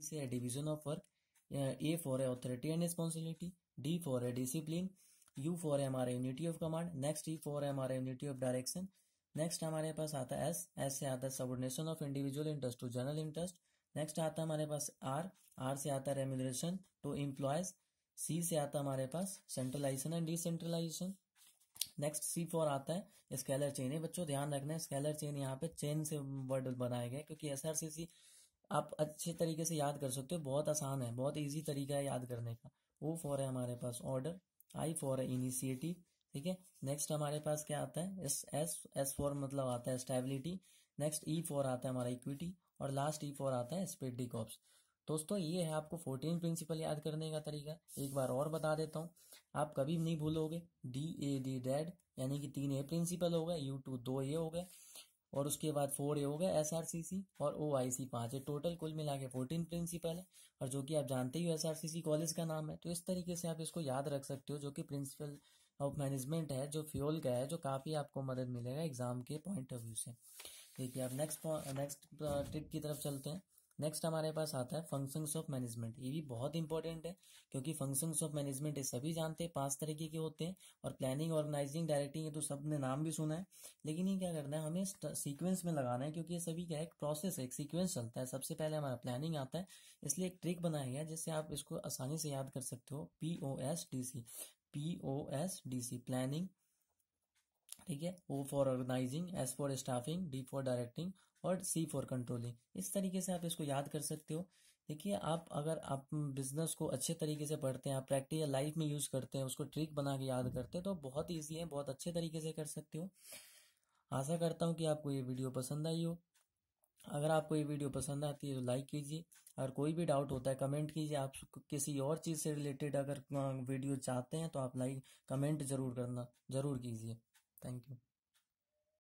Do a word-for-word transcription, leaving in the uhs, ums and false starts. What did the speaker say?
से है division of work, A for है authority and responsibility, D for है डिसिप्लिन, यू फॉर है हमारा unity of command, next E for है हमारा यूनिटी ऑफ डायरेक्शन, नेक्स्ट हमारे पास आता है एस, एस से आता है subordination of individual interest to general interest, next आता है हमारे पास आर, आर से आता है रेम्यूनरेशन टू एम्प्लॉयज, सी से आता है हमारे पास centralisation and decentralisation, next C for आता है स्केलर चेन है। बच्चों ध्यान रखना है स्केलर चेन यहाँ पे चेन से वर्ड बनाया गया क्योंकि एसआरसीसी आप अच्छे तरीके से याद कर सकते हो, बहुत आसान है, बहुत इजी तरीका है याद करने का। ओ फॉर है हमारे पास ऑर्डर, आई फॉर है इनिशिएटिव, ठीक है। नेक्स्ट हमारे पास क्या आता है एस, एस एस फॉर मतलब आता है स्टेबिलिटी, नेक्स्ट ई फॉर आता है हमारा इक्विटी और लास्ट ई फॉर आता है स्पीडी कॉप्स। दोस्तों ये है आपको फोर्टीन प्रिंसिपल याद करने का तरीका। एक बार और बता देता हूँ, आप कभी नहीं भूलोगे डी ए डी डैड यानी कि तीन ए प्रिंसिपल हो गए, यू टू दो ए हो गए और उसके बाद फोर ए हो गए एस आर सी सी और ओ आई सी पांच है, टोटल कुल मिला के फोर्टीन प्रिंसिपल है। और जो कि आप जानते ही हो S R C C college का नाम है, तो इस तरीके से आप इसको याद रख सकते हो, जो कि प्रिंसिपल ऑफ मैनेजमेंट है जो फ्योल का है, जो काफी आपको मदद मिलेगा एग्जाम के पॉइंट ऑफ व्यू से। देखिए आप नेक्स्ट नेक्स्ट ट्रिक की तरफ चलते हैं। नेक्स्ट हमारे पास आता है फंक्शंस ऑफ मैनेजमेंट। ये भी बहुत इंपॉर्टेंट है क्योंकि फंक्शंस ऑफ मैनेजमेंट ये सभी जानते हैं, पांच तरीके के होते हैं और प्लानिंग, ऑर्गेनाइजिंग, डायरेक्टिंग ये तो सबने नाम भी सुना है, लेकिन ये क्या करना है हमें सीक्वेंस में लगाना है क्योंकि ये सभी क्या है एक प्रोसेस है, एक सीक्वेंस चलता है। सबसे पहले हमारा प्लानिंग आता है, इसलिए एक ट्रिक बनाया गया जिससे आप इसको आसानी से याद कर सकते हो। P O S D C, P O S D C planning, ठीक है। O for organising, S for staffing, D for directing और सी फॉर कंट्रोलिंग। इस तरीके से आप इसको याद कर सकते हो। देखिए आप अगर आप बिजनेस को अच्छे तरीके से पढ़ते हैं, आप प्रैक्टिकल लाइफ में यूज करते हैं, उसको ट्रिक बना के याद करते हैं, तो बहुत ईजी है, बहुत अच्छे तरीके से कर सकते हो। आशा करता हूँ कि आपको ये वीडियो पसंद आई हो। अगर आपको ये वीडियो पसंद आती है तो लाइक कीजिए, अगर कोई भी डाउट होता है कमेंट कीजिए। आप किसी और चीज से रिलेटेड अगर वीडियो चाहते हैं तो आप लाइक कमेंट जरूर करना जरूर कीजिए। Thank you.